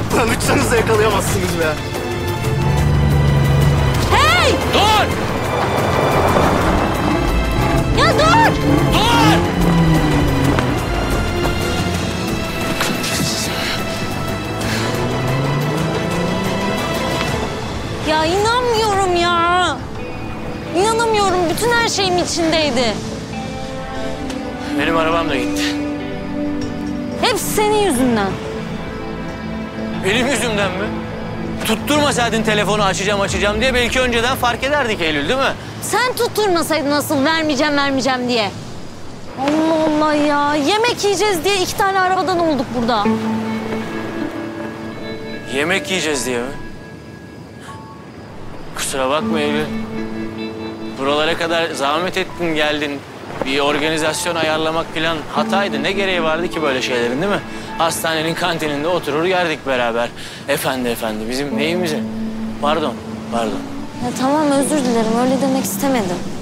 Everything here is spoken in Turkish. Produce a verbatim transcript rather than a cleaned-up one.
Lan uçsanız da yakalayamazsınız be. Hey! Dur! Ya dur! Dur! Ya inanmıyorum ya. İnanamıyorum. Bütün her şeyim içindeydi. Benim arabam da gitti. Hepsi senin yüzünden. Benim yüzümden mi? Tutturmasaydın telefonu açacağım açacağım diye belki önceden fark ederdik Eylül, değil mi? Sen tutturmasaydın nasıl vermeyeceğim vermeyeceğim diye. Allah Allah ya. Yemek yiyeceğiz diye iki tane arabadan olduk burada. Yemek yiyeceğiz diye mi? Kusura bakma Eylül. Buralara kadar zahmet ettin geldin. Bir organizasyon ayarlamak falan hataydı. Ne gereği vardı ki böyle şeylerin, değil mi? Hastanenin kantininde oturur yerdik beraber. Efendi efendi bizim neyimize? Pardon, pardon. Ya tamam özür dilerim. Öyle demek istemedim.